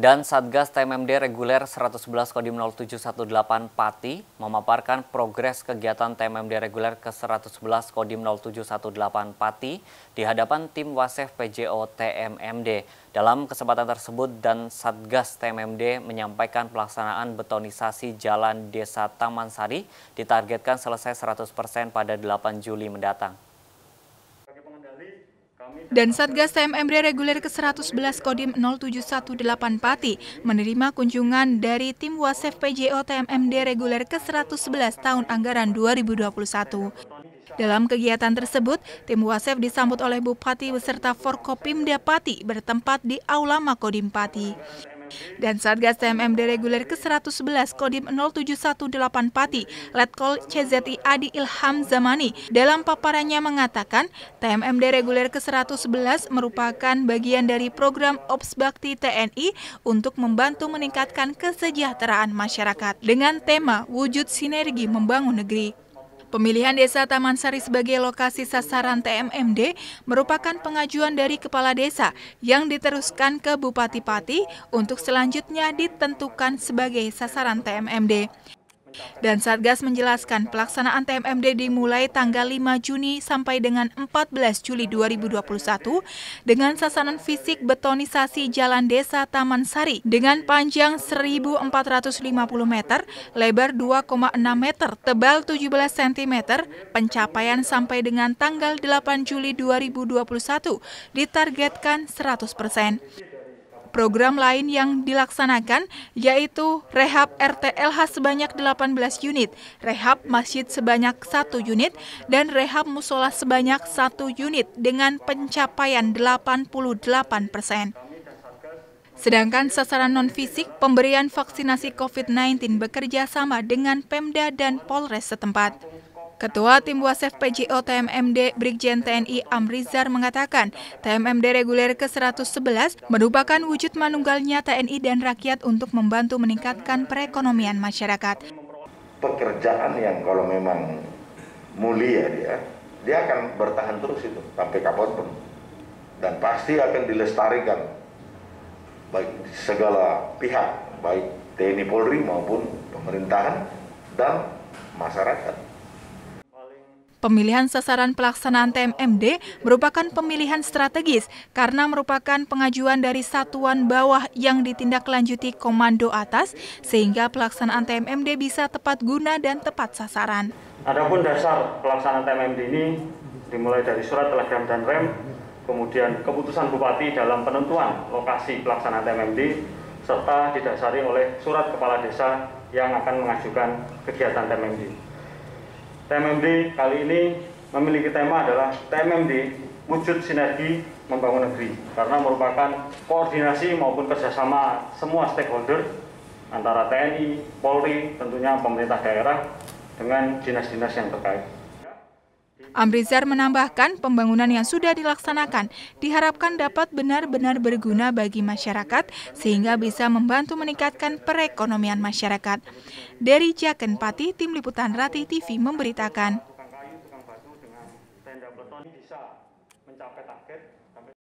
Dan Satgas TMMD reguler 111 Kodim 0718 Pati memaparkan progres kegiatan TMMD reguler ke-111 Kodim 0718 Pati di hadapan tim Wasef PJO TMMD. Dalam kesempatan tersebut dan Satgas TMMD menyampaikan pelaksanaan betonisasi Jalan Desa Taman Sari ditargetkan selesai 100% pada 8 Juli mendatang. Dan Satgas TMMD reguler ke-111 Kodim 0718 Pati menerima kunjungan dari tim Wasef PJO TMMD reguler ke-111 tahun anggaran 2021. Dalam kegiatan tersebut, tim Wasef disambut oleh Bupati beserta Forkopimda Pati bertempat di Aula Makodim Pati. Dan Satgas TMMD reguler ke-111 Kodim 0718 Pati, Letkol CZI Adi Ilham Zamani, dalam paparannya mengatakan TMMD reguler ke-111 merupakan bagian dari program Ops Bakti TNI untuk membantu meningkatkan kesejahteraan masyarakat dengan tema Wujud Sinergi Membangun Negeri. Pemilihan Desa Taman Sari sebagai lokasi sasaran TMMD merupakan pengajuan dari Kepala Desa yang diteruskan ke Bupati Pati untuk selanjutnya ditentukan sebagai sasaran TMMD. Dan Satgas menjelaskan pelaksanaan TMMD dimulai tanggal 5 Juni sampai dengan 14 Juli 2021 dengan sasaran fisik betonisasi Jalan Desa Taman Sari dengan panjang 1.450 meter, lebar 2,6 meter, tebal 17 cm, pencapaian sampai dengan tanggal 8 Juli 2021 ditargetkan 100%. Program lain yang dilaksanakan yaitu rehab RTLH sebanyak 18 unit, rehab masjid sebanyak 1 unit, dan rehab musola sebanyak 1 unit dengan pencapaian 88%. Sedangkan sasaran non-fisik pemberian vaksinasi COVID-19 bekerja sama dengan Pemda dan Polres setempat. Ketua Tim Wasef PJO TMMD Brigjen TNI Amrizar mengatakan TMMD reguler ke-111 merupakan wujud manunggalnya TNI dan rakyat untuk membantu meningkatkan perekonomian masyarakat. Pekerjaan yang kalau memang mulia dia akan bertahan terus itu sampai kapanpun dan pasti akan dilestarikan baik segala pihak, baik TNI Polri maupun pemerintahan dan masyarakat. Pemilihan sasaran pelaksanaan TMMD merupakan pemilihan strategis karena merupakan pengajuan dari satuan bawah yang ditindaklanjuti komando atas sehingga pelaksanaan TMMD bisa tepat guna dan tepat sasaran. Adapun dasar pelaksanaan TMMD ini dimulai dari surat telegram dan rem, kemudian keputusan Bupati dalam penentuan lokasi pelaksanaan TMMD, serta didasari oleh surat Kepala Desa yang akan mengajukan kegiatan TMMD. TMMD kali ini memiliki tema adalah TMMD Wujud Sinergi Membangun Negeri karena merupakan koordinasi maupun kerjasama semua stakeholder antara TNI, Polri, tentunya pemerintah daerah dengan dinas-dinas yang terkait. Amrizar menambahkan pembangunan yang sudah dilaksanakan diharapkan dapat benar-benar berguna bagi masyarakat sehingga bisa membantu meningkatkan perekonomian masyarakat. Dari Jaken Pati, Tim Liputan Rati TV memberitakan.